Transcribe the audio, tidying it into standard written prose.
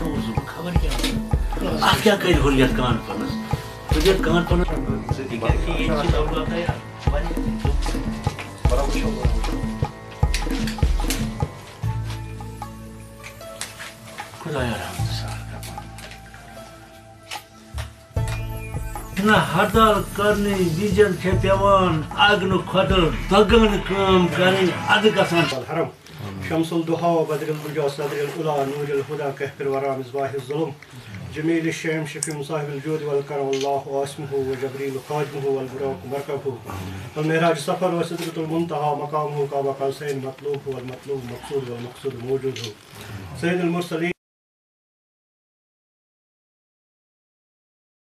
खबर क्या आप क्या कर हुर्रियत कान पनस हुर्रियत कान पनस खुदाया रहम ना हड़ताल करने विजन के पेवान आगन खतर दगन काम करें अद गसान हरम शम्सुल दुहा बदरुल बुजा सदरुल उला नूरुल हुदा कहफिर वरा मिसबाहिल जुल्म जमील शेम शफी मुसाहिबुल जूद वल करम अल्लाह वास्मुहु व जबरील खाजमुहु वल बुराक मरकबहु वल मेराज सफर व सिदरतुल मुंतहा मकामुहु काबा कौसैन मतलूब वल मतलूब मक़सूद वल मक़सूद मौजूद हु सय्यदुल मुरसलीन